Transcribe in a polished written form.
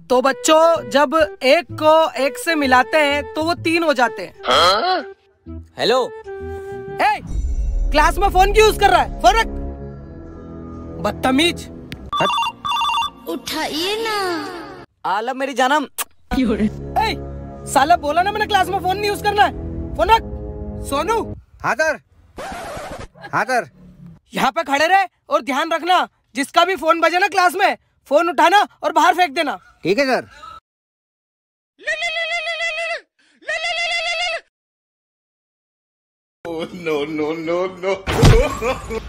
तो बच्चों, जब एक को एक से मिलाते हैं तो वो 3 हो जाते हैं। हेलो, क्लास में फोन क्यों यूज कर रहा है? फोन रख, बदतमीज। उठाइए ना। आलम मेरी जानम। साला बोला ना मैंने क्लास में फोन नहीं यूज करना है। फोन रख। सोनू। हाँ सर। हाँ सर। यहाँ पे खड़े रहे और ध्यान रखना, जिसका भी फोन बजे ना क्लास में, फोन उठाना और बाहर फेंक देना। ठीक है sir. No, no, no, no.